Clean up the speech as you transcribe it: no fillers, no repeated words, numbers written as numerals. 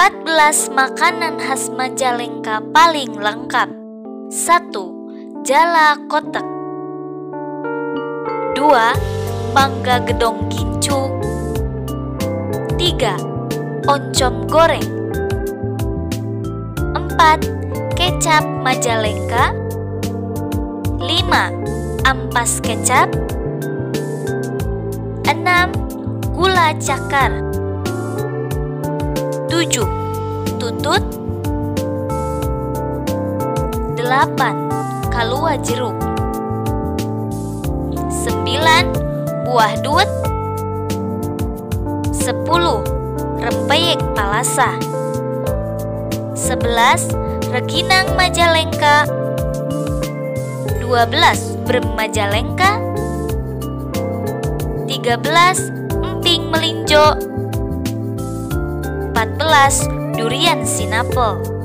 14 makanan khas Majalengka paling lengkap. 1. Jala kotak. 2. Mangga gedong gincu. 3. Oncom goreng. 4. Kecap Majalengka. 5. Ampas kecap. 6. Gula cakar. 7. Tutut. 8. Kalua jeruk. 9. Buah dut. 10. Rempeyek palasa. 11. Reginang Majalengka. 12. Brem Majalengka. 13. Emping melinjo. 14. Durian sinapel.